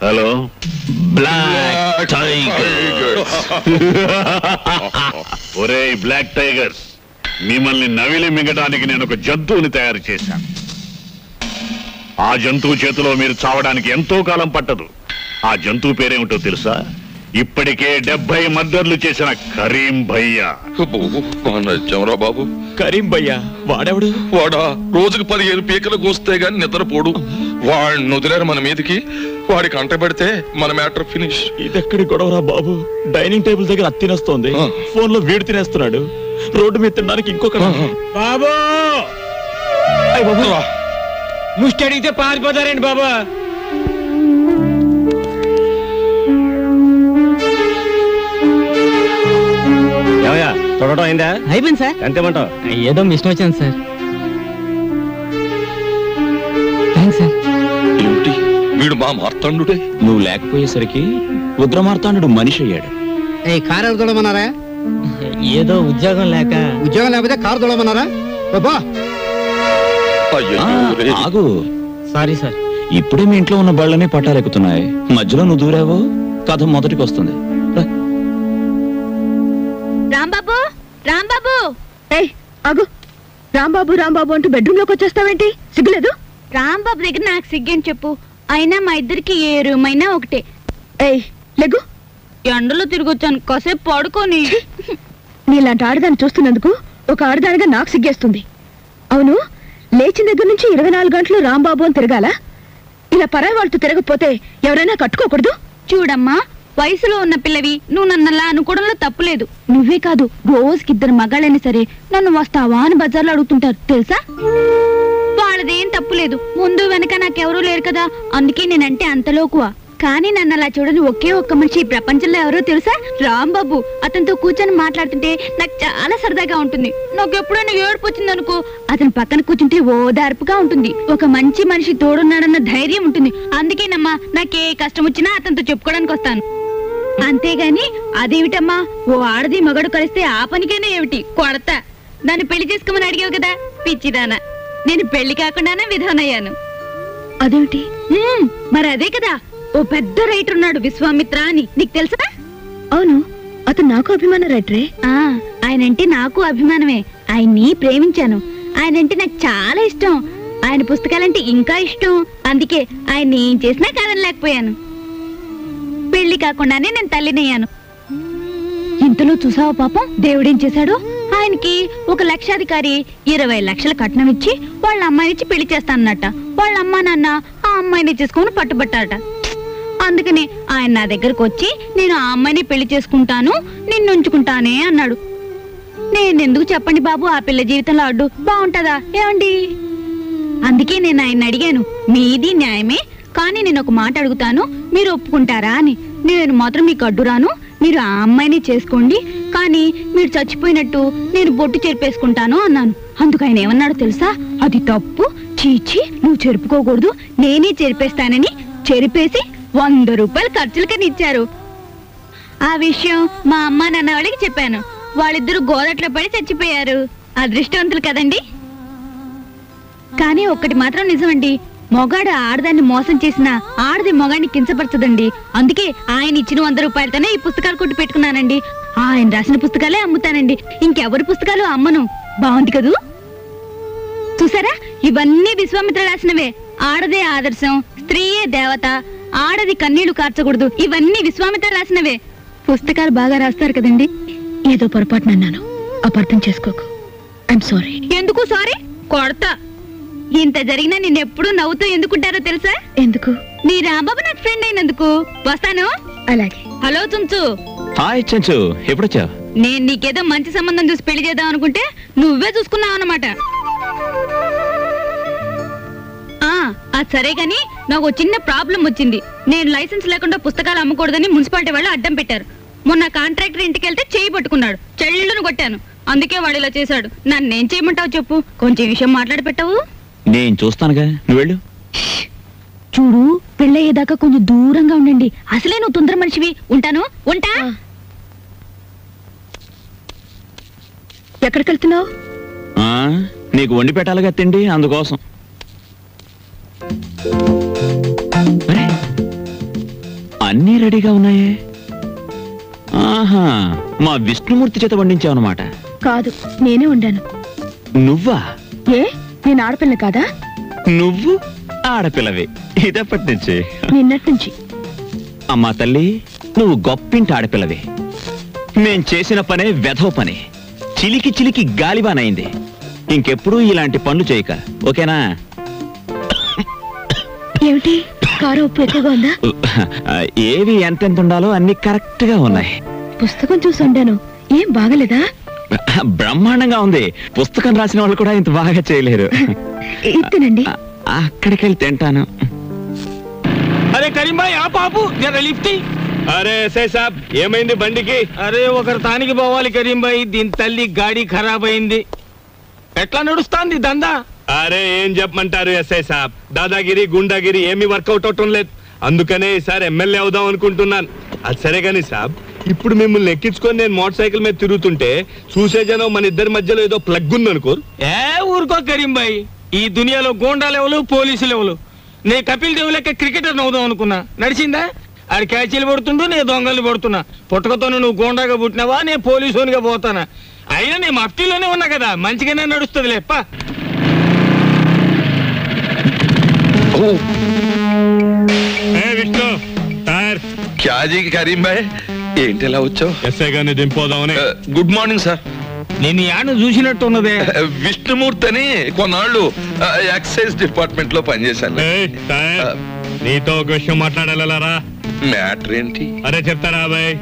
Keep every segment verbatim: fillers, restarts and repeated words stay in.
Hello black tigers. ఒరే black tigers, మిమ్మల్ని నవిలి మింగడానికి నేను ఒక జంతువుని తయారు చేశాను. ఆ జంతువు చేతిలో మీరు చావడానికి ఎంతో కాలం పట్టదు. ఆ జంతువు పేరేమిటో తెలుసా? ఇప్పటికే డెబ్బై మర్డర్లు చేసిన కరీం భయ్యా. నచ్చమరా బాబు. కరీం భయ్యా వాడెవడు? వాడా రోజుకు పదిహేను పీకలు కోస్తే గాని నిద్రపోడు. వాడిని వదిలేరు మన మీదకి. వాడికి అంట పెడితే మన మ్యాటర్ ఫినిష్. ఇదెక్కడి గొడవరా బాబు? డైనింగ్ టేబుల్ దగ్గర అత్తి తినేస్తోంది, ఫోన్ లో వీడు తినేస్తున్నాడు, రోడ్డు మీద తినడానికి ఇంకొక బాబు ముష్టి అడిగితే పారిపోతారండి బాబా. చూడటం అయిందా? అయిపోయింది సార్. ఎంతేమంటావు? ఏదో మిషన్ వచ్చింది సార్. Thanks sir. ఏమిటి వీడు మా మార్తాండుడే? నువ్వు లేకపోయేసరికి ఉగ్రమార్తాండు మనిషి అయ్యాడు. ఏ కారు ఎవరు తోడమన్నారా? ఏదో ఉద్యోగం లేక. ఉద్యోగం లేకపోతే కారు తోడమన్నారా? బాబా ఆగు. Sorry sir. ఇప్పుడే మీ ఇంట్లో ఉన్న బళ్ళని పట్టాలెక్కుతున్నాయి, మధ్యలో నువ్వు దూరావో కథ మొదటికి వస్తుంది. రాంబాబు, రాంబాబు. ఏయ్ ఆగు. రాంబాబు రాంబాబు అంటూ బెడ్రూమ్ లోకి వచ్చేస్తావేంటి? సిగ్గులేదు? రాంబాబు దగ్గర నాకు సిగ్గని చెప్పు. అయినా మా ఇద్దరికి ఏ రూమ్ అయినా ఒకటే. ఏయ్ లెగ్గు. ఎండలో తిరిగొచ్చాను, కాసేపు పడుకొని. నీలాంటి ఆడదాన్ని చూస్తున్నందుకు ఒక ఆడదానిగా నాకు సిగ్గేస్తుంది. అవును, లేచిన దగ్గర నుంచి ఇరవై నాలుగు గంటలు రాంబాబు అని తిరగాల? ఇలా పరాయి వాళ్ళతో తిరగకపోతే ఎవరైనా కట్టుకోకూడదు? చూడమ్మా, వయసులో ఉన్న పిల్లవి నువ్వు నన్నలా అనుకోవడంలో తప్పులేదు. నువ్వే కాదు, రోజుకి ఇద్దరు మగాళ్ళైనా సరే నన్ను వస్తావా అని బజార్లో అడుగుతుంటారు తెలుసా. వాళ్ళదేం తప్పులేదు, ముందు వెనక నాకెవరూ లేరు కదా, అందుకే నేనంటే అంతలోకువా. కానీ నన్ను అలా చూడని ఒకే ఒక్క మనిషి ఈ ప్రపంచంలో ఎవరో తెలుసా? రాంబాబు. అతనితో కూర్చొని మాట్లాడుతుంటే నాకు చాలా సరదాగా ఉంటుంది. నాకు ఎప్పుడైనా ఏడుపు వచ్చిందనుకో, అతని పక్కన కూర్చుంటే ఓదార్పుగా ఉంటుంది. ఒక మంచి మనిషి తోడున్నాడన్న ధైర్యం ఉంటుంది. అందుకేనమ్మా నాకే కష్టం వచ్చినా అతనితో చెప్పుకోవడానికి వస్తాను. అంతేగాని అదేమిటమ్మా, ఓ ఆడది మగడు కలిస్తే ఆ పనికైనా ఏమిటి కొడతా. నన్ను పెళ్లి చేసుకోమని అడిగావు కదా పిచ్చిదానా, నేను పెళ్లి కాకుండానే విధానయ్యాను. అదేమిటి? మరి అదే కదా, ఓ పెద్ద రైటర్ ఉన్నాడు విశ్వామిత్ర అని, నీకు తెలుసా? అవును, అతను నాకు అభిమాన రైటరే. ఆ ఆయనంటే నాకు అభిమానమే. ఆయన్ని ప్రేమించాను. ఆయనంటే నాకు చాలా ఇష్టం. ఆయన పుస్తకాలంటే ఇంకా ఇష్టం. అందుకే ఆయన్ని ఏం చేసినా కాదనలేకపోయాను. పెళ్లి కాకుండానే నేను తల్లినయ్యాను. ఇంతలో చూసావా పాపం దేవుడేం చేశాడు? ఆయనకి ఒక లక్షాధికారి ఇరవై లక్షల కట్నం ఇచ్చి వాళ్ళ అమ్మాయినిచ్చి పెళ్లి చేస్తానన్నట. వాళ్ళ అమ్మా నాన్న ఆ అమ్మాయిని చేసుకుని పట్టుబట్టారట. అందుకని ఆయన నా దగ్గరకు వచ్చి నేను ఆ అమ్మాయిని పెళ్లి చేసుకుంటాను, నిన్ను ఉంచుకుంటానే అన్నాడు. నేనెందుకు చెప్పండి బాబు ఆ పిల్ల జీవితంలో అడ్డు బాగుంటదా ఏమండి? అందుకే నేను ఆయన అడిగాను, మీది న్యాయమే, కానీ నేను ఒక మాట అడుగుతాను, మీరు ఒప్పుకుంటారా అని. నేను మాత్రం మీకు అడ్డు రాను, మీరు ఆ అమ్మాయిని చేసుకోండి, కానీ మీరు చచ్చిపోయినట్టు నేను బొట్టు చెరిపేసుకుంటాను అన్నాను. అందుకు ఆయన ఏమన్నాడు తెలుసా? అది తప్పు, చీచి నువ్వు చెరుపుకోకూడదు, నేనే చెరిపేస్తానని చెరిపేసి వంద రూపాయలు ఖర్చులకని ఇచ్చారు. ఆ విషయం మా అమ్మ నాన్న వాళ్ళకి చెప్పాను. వాళ్ళిద్దరూ గోదట్లో పడి చచ్చిపోయారు. అదృష్టవంతులు కదండి. కానీ ఒక్కటి మాత్రం నిజమండి, మొగాడు ఆడదాన్ని మోసం చేసిన ఆడది మొగాడిని కించపరచదండి. అందుకే ఆయన ఇచ్చిన వంద రూపాయలతోనే ఈ పుస్తకాలు కొట్టు పెట్టుకున్నానండి. ఆయన రాసిన పుస్తకాలే అమ్ముతానండి, ఇంకెవరి పుస్తకాలు అమ్మను. బాగుంది కదూ? చూసారా, ఇవన్నీ విశ్వామిత్ర రాసినవే. ఆడదే ఆదర్శం, స్త్రీయే దేవత, ఆడది కన్నీళ్లు కార్చకూడదు, ఇవన్నీ విశ్వామిత్ర రాసినవే. పుస్తకాలు బాగా రాస్తారు కదండి. ఏదో పొరపాటునన్నాను, అపార్థం చేసుకోకు. I'm sorry. ఎందుకు సారీ? కొడతా. ఇంత జరిగినా నిన్నెప్పుడు నవ్వుతూ ఎందుకుంటారో తెలుసా? ఎందుకు? నీ రాంబాబు నాకు ఫ్రెండ్ అయినందుకు. వస్తాను. అలాగే. హలో చుంచు. హాయ్ చెంచు, ఎప్పుడొచ్చావు? నేను నీకేదో మంచి సంబంధం చూసి పెళ్లి చేద్దాం అనుకుంటే నువ్వే చూసుకున్నావు అన్నమాట. అది సరే గాని నాకు చిన్న ప్రాబ్లం వచ్చింది. నేను లైసెన్స్ లేకుండా పుస్తకాలు అమ్మకూడదని మున్సిపాలిటీ వాళ్ళు అడ్డం పెట్టారు. మొన్న కాంట్రాక్టర్ ఇంటికి వెళ్తే చేయి పట్టుకున్నాడు, చెల్లెళ్ళను కొట్టాను. అందుకే వాడు ఇలా చేశాడు. నన్నేం చేయమంటావు చెప్పు? కొంచెం విషయం మాట్లాడి పెట్టావు. నేను చూస్తానుగా, నువ్వు వెళ్ళు. చూడు, పెళ్ళయ్యేదాకా కొంచెం దూరంగా ఉండండి. అసలే నువ్వు తొందర మనిషివి. ఉంటాను. ఉంటా. ఎక్కడికి వెళ్తున్నావు? నీకు వండి పెట్టాలిగా తిండి, అందుకోసం. అన్నీ రెడీగా ఉన్నాయే. ఆహా, మా విష్ణుమూర్తి చేత వండించావు అనమాట. కాదు, నేనే ఉండాను. నువ్వా? ఏ, నేను ఆడపిల్ల కాదా? నువ్వు ఆడపిల్లవి ఇదప్పటి నుంచి. నిన్నటి నుంచి. అమ్మా తల్లి, నువ్వు గొప్పింటి ఆడపిల్లవి. మేం చేసిన పనే వెధవ పని. చిలికి చిలికి గాలిబానైంది. ఇంకెప్పుడు ఇలాంటి పనులు చేయక, ఓకేనా? ఏమిటి, కారు ఉప్పు ఎక్కువగా ఉందా? ఏవి ఎంతెంత ఉండాలో అన్ని కరెక్ట్ గా ఉన్నాయి. పుస్తకం చూసి ఉండాను, ఏం బాగలేదా? బ్రహ్మాండంగా ఉంది. పుస్తకం రాసిన వాళ్ళు కూడా ఇంత బాగా చేయలేరు. ఇత్తనండి. అక్కడికి వెళ్ళి తింటాను. అరే కరీం భాయ్, ఆ పాపు జర లిఫ్ట్. అరే ఎస్ఐ సాబ్, ఏమైంది బండికి? అరే ఒకరు తానికి పోవాలి కరీం భాయ్, దీని తల్లి గాడి ఖరాబ్ అయింది. ఎట్లా నడుస్తాంది దందా? అరే ఏం చెప్పమంటారు ఎస్ఐ సాబ్, దాదాగిరి గుండాగిరి ఏమీ వర్కౌట్ అవటం లేదు. అందుకనే ఈసారి ఎమ్మెల్యే అవుదాం అనుకుంటున్నాను. అది సరే గాని సాబ్, ఇప్పుడు మిమ్మల్ని ఎక్కించుకొని నేను మోటార్ సైకిల్ మీద తిరుగుతుంటే చూసే జనం మన ఇద్దరి మధ్యలో ఏదో ప్లగ్ ఉంది అనుకోరు. ఏ ఊరుకో కరీం భాయ్, ఈ దునియాలో గోండా లెవెలు పోలీసు లెవెలు. నే కపిల్ దేవ్ లెక్క క్రికెటర్ అవుదాం అనుకున్నా, నడిచిందా? ఆడు క్యాచీలు పడుతుండు, నేను దొంగలు పడుతున్నా. పుట్టకతో నువ్వు గోండాగా పుట్టినావా, నేను పోలీసునిగా పోతానా? అయినా నేను మఫ్టీలోనే ఉన్నా కదా, మంచిగానే నడుస్తుంది లేప్ప. విష్ణు టైర్ క్యాజీ కరీం భాయ్, ఏంటి ఎలా వచ్చావు? ఎస్ఐ గారిని దింపోదామని. Good morning sir. నేను యాను చూసినట్టు ఉన్నదే. విష్ణుమూర్తి అని కొన్నాళ్ళు ఎక్సైజ్ డిపార్ట్మెంట్ లో పనిచేశాను. నీతో ఒక విషయం మాట్లాడాలరా. మ్యాటర్ ఏంటి? అరే చెప్తారా బాయ్?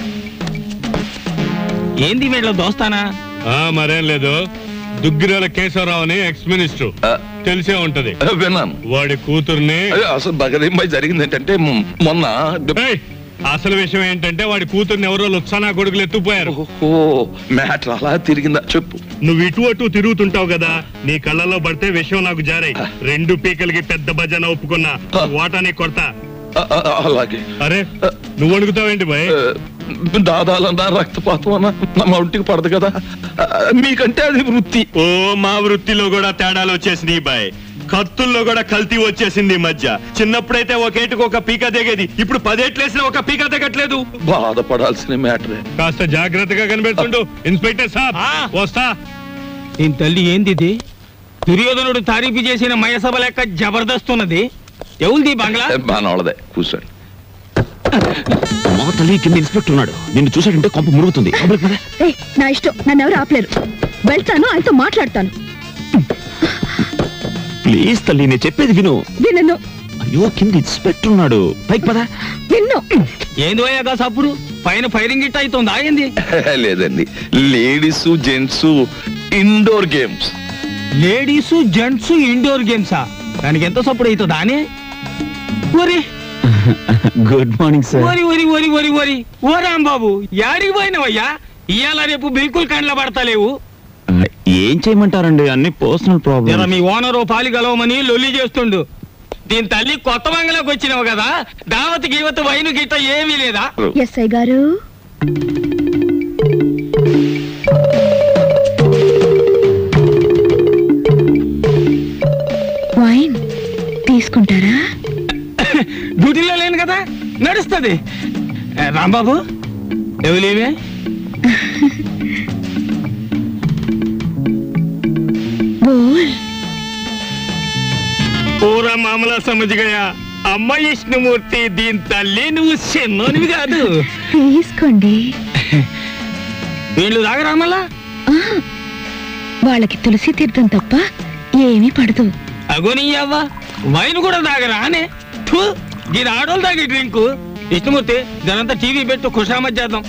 ఏంది వీళ్ళ దోస్తానా? మరేం లేదు, దుగ్గిరాల కేశవరావు అని ఎక్స్ మినిస్టర్, తెలిసే ఉంటది. విన్నాను. వాడి కూతుర్ని. అసలు బగదీంబాయి జరిగింది ఏంటంటే మొన్న అసలు విషయం ఏంటంటే వాడి కూతుర్ని ఎవరో లుత్సానా కొడుకులు ఎత్తుపోయారు. మ్యాటర్ అలా తిరిగిందా చెప్పు. నువ్వు ఇటు అటు తిరుగుతుంటావు కదా, నీ కళ్ళలో పడితే విషయం నాకు జారాయి. రెండు పీకలకి పెద్ద భజన ఒప్పుకున్నా, వాటాని కొడతా. అలాగే. అరే నువ్వు అడుగుతావేంటి బాయ్? దాదాలన్నా రక్తపాతం అన్నా మా ఒంటికి పడదు కదా, మీకంటే అది వృత్తి. ఓ మా వృత్తిలో కూడా తేడాలు వచ్చేసినాయి బాయ్. కత్తుల్లో కూడా కల్తీ వచ్చేసింది ఈ మధ్య. చిన్నప్పుడైతే ఒకేటికి ఒక పీక దిగేది, ఇప్పుడు పదేట్లేసిన ఒక పీక దిగట్లేదు. బాధపడాల్సిన మ్యాటరే. కాస్త జాగ్రత్తగా కనిపెడుతుండు ఇన్స్పెక్టర్ సాబ్. వస్తా. దీని తల్లి ఏంది ఇది? దుర్యోధనుడు తారీఫు చేసిన మయసభ లెక్క జబర్దస్త్ ఉన్నది. ఎవరిది బంగ్లా? బానోళ్ళదే, కూర్చోండి. మా తల్లి కింద ఇన్స్పెక్టర్ ఉన్నాడు, నిన్ను చూసాడంటే కొంప మురుగుతుంది. నా ఇష్టం, నన్ను ఎవరు ఆపలేరు. వెళ్తాను, ఆయనతో మాట్లాడతాను. ప్లీజ్ తల్లి, నేను చెప్పేది విను. విన్ను. అయ్యో కింద ఇన్స్పెక్టర్ ఉన్నాడు, పైకి పదా. విన్ను. ఏంది పోయాక సప్పుడు పైన ఫైరింగ్ ఇట్ అవుతుంది. ఆగింది లేదండి, ladies gents indoor games. Ladies gents indoor గేమ్సా? దానికి ఎంత సప్పుడు అవుతుంది? దాని గుడ్ మార్నింగ్ సార్. ఓరి ఓరి ఓరి ఓరి ఓరి ఓ రాంబాబు, యాడికి పోయినవయ్యా? ఇవాళ రేపు బిల్కుల్ కండ్ల పడతలేవు. ఏం చేయమంటారండి, అన్ని పర్సనల్ ప్రాబ్లమ్. మీ ఓనర్ పాలి గలవమని లొల్లి చేస్తుండు. దీని తల్లి కొత్త బంగ్లాకి వచ్చినావు కదా, దావత్ గీవత్ వైను గిట్ట ఏమీ లేదా? ఎస్ఐ గారు, వైన్ తీసుకుంటారా? డ్యూటీలో లేను కదా, నడుస్తుంది. రాంబాబు ఎవలేవే? పూరా మామలా సమజ్గయా. అమ్మ విష్ణుమూర్తి, దీని తల్లి నువ్వు చిన్నోనివి కాదు. తీసుకోండి. వీళ్ళు దాగరా మళ్ళా? వాళ్ళకి తులసి తీర్థం తప్ప ఏమీ పడదు. అగోని అవ్వ, వైన్ కూడా దాగరా అనే? దీని ఆడోళ్ళు దాగి డ్రింకు. విష్ణుమూర్తి, దానంతా టీవీ పెట్టు, ఖుషామత్ చేద్దాం.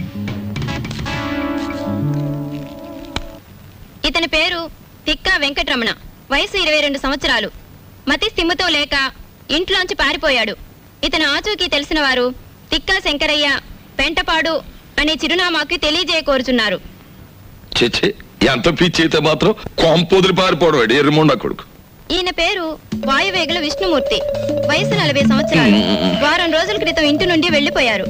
ఇతని పేరు తిక్కా వెంకటరమణ, వయసు ఇరవై రెండు సంవత్సరాలు. మతి స్థిమితో లేక ఇంట్లోంచి పారిపోయాడు. ఇతను ఆచూకీ తెలిసిన వారు తిక్కా శంకరయ్య, పెంటపాడు అనే చిరునామాకి తెలియజేయకోరుచున్నారు. చేచే ఎంత పిచ్చైతే మాత్రం కొంపొదిరి పారిపోవడం ఎర్రమొండ కొడుకు. ఈయన పేరు వాయువేగుల విష్ణుమూర్తి, వయసు నలభై సంవత్సరాలు. వారం రోజుల క్రితం ఇంటి నుండి వెళ్లిపోయారు.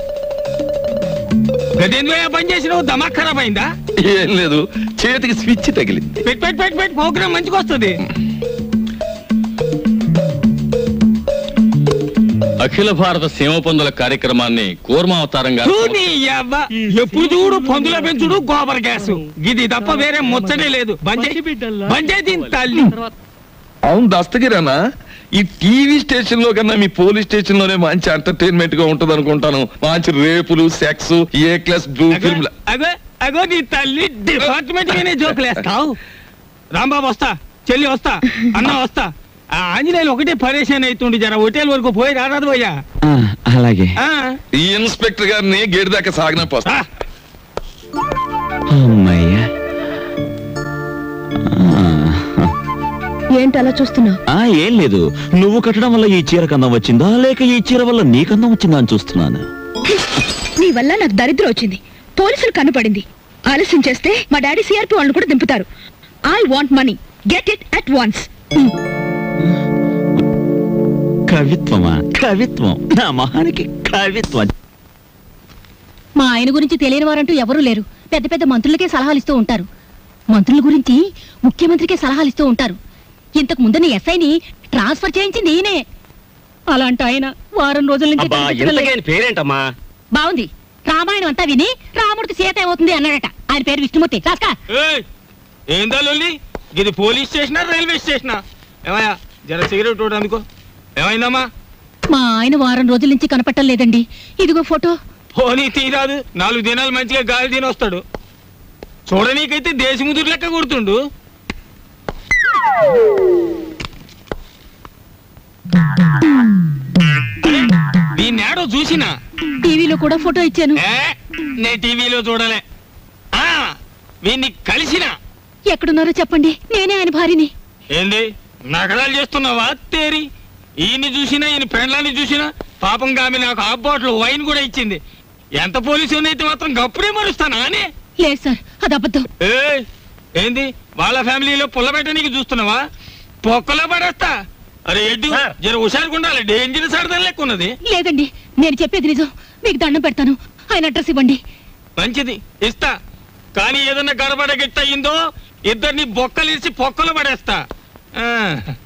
పని చేసినావు, దమా ఖరాబ్ అయిందా? ఏం లేదు, చేతికి స్విచ్ తగిలింది. పెట్ పెట్ పెట్ పెట్ ప్రోగ్రామ్ మంచిగా వస్తుంది. అఖిల భారత సీమ పందుల కార్యక్రమాన్ని కూర్మావతారంగా తూ నీ యవ్వ. ఎప్పుడు చూడు పందుల పెంచుడు గోబర్ గ్యాస్ ఇది తప్ప వేరే ముచ్చటే లేదు. బంజే బంజే దీని తల్లి. అవును దస్తగిరానా, ఈ టీవీ స్టేషన్ లో కన్నా మీ పోలీస్ స్టేషన్ లోనే మంచి ఎంటర్టైన్మెంట్ గా ఉంటది అనుకుంటాను. మంచి రేపులు, sex, A class blue film. అగో అగో నీ తల్లి డిపార్ట్మెంట్ గానే జోకులేస్తావు. రాంబాబు వస్తా, చెల్లి వస్తా, అన్న వస్తా. ఆ ఆంజనేయులు ఒకటే పరేషాన్ అవుతుండి, జర హోటల్ వరకు పోయి రారాదు పోయా. ఆ, అలాగే. ఆ, ఈ ఇన్స్పెక్టర్ గారిని గేట్ దాకా సాగిన పోస్తా. ఆ, అమ్మయ్యా. ఏంటి అలా చూస్తున్నావు? ఆ, ఏం లేదు. నువ్వు కట్టడం వల్ల ఈ చీర కందం వచ్చిందా లేక ఈ చీర వల్ల నీ కందం వచ్చిందా అని చూస్తున్నాను. నీ వల్ల నాకు దరిద్రం వచ్చింది. పోలీసులు కనపడింది. ఆలస్యం చేస్తే మా డాడీ సిఆర్పి వాళ్ళని కూడా దింపుతారు. I want money, get it at once. కవిత్వమా? కవిత్వం నా మొహానికి కవిత్వం. మా ఆయన గురించి తెలియని వారంటూ ఎవరూ లేరు. పెద్ద పెద్ద మంత్రులకే సలహాలు ఇస్తూ ఉంటారు. మంత్రుల గురించి ముఖ్యమంత్రికే సలహాలు ఇస్తూ ఉంటారు. ఇంతకు ముందున్న ఎస్ఐని ట్రాన్స్ఫర్ చేయించింది ఈయనే. అలాంటి ఆయన వారం రోజుల నుంచి కనిపించలేదు. పేరేంటమ్మా? బాగుంది. రామాయణం అంతా విని రాముడికి సీత ఏమవుతుంది అన్నాడట. ఆయన పేరు విష్ణుమూర్తి. రాస్కా. ఏయ్, ఏందా లొల్లి? ఇది పోలీస్ స్టేషనా రైల్వే స్టేషనా? ఏమయ్యా జర సిగరెట్ ఒకటి అందుకో. ఏమైందమ్మా? మా ఆయన వారం రోజుల నుంచి కనపట్టం లేదండి. ఇదిగో ఫోటో. పోనీ తీరాదు. నాలుగు దినాలు మంచిగా గాలి తిని వస్తాడు. చూడనీకైతే దేశముదురు లెక్క కొడుతుండు. దీన్ని ఏడో చూసినా టీవీలో కూడా ఫోటో ఇచ్చాను. ఏ, నే టీవీలో చూడలే. ఆ వీన్ని కలిసినా. ఎక్కడున్నారో చెప్పండి, నేనే ఆయన భార్యని. ఏంది నగరాలు చేస్తున్నావా తేరి? ఈయన్ని చూసినా ఈయన పెండ్లాన్ని చూసినా పాపం ఆమె నాకు హాఫ్ బాటిల్ వైన్ కూడా ఇచ్చింది. ఎంత పోలీసు అయితే మాత్రం గప్పుడే మరుస్తానా అని? లేదు సార్, అది అబద్ధం. ఏ ఏంది వాళ్ళ ఫ్యామిలీలో పుల్లబెట్ట నీకు చూస్తున్నావా? పొక్కలో పడేస్తా. అరే ఎడ్డు జర హుషారుకుండాలి, డేంజర్ సరదా లెక్క ఉన్నది. లేదండి, నేను చెప్పేది నిజం. మీకు దండం పెడతాను, ఆయన అడ్రస్ ఇవ్వండి. మంచిది, ఇస్తా. కానీ ఏదన్నా గడబడ గిట్ట అయిందో ఇద్దరిని బొక్కలిసి పొక్కలో పడేస్తా. ఆ